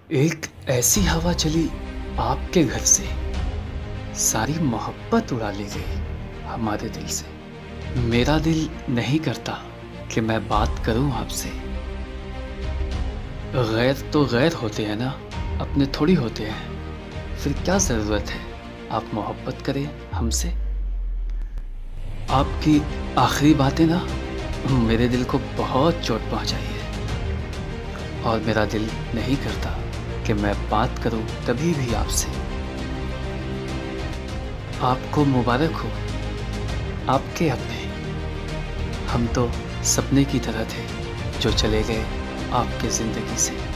एक ऐसी हवा चली आपके घर से, सारी मोहब्बत उड़ा ली गई हमारे दिल से। मेरा दिल नहीं करता कि मैं बात करूं आपसे। गैर तो गैर होते हैं ना, अपने थोड़ी होते हैं। फिर क्या ज़रूरत है आप मोहब्बत करें हमसे। आपकी आखिरी बातें ना मेरे दिल को बहुत चोट पहुंचाई है, और मेरा दिल नहीं करता कि मैं बात करूं कभी भी आपसे। आपको मुबारक हो आपके अपने। हम तो सपने की तरह थे जो चले गए आपके ज़िंदगी से।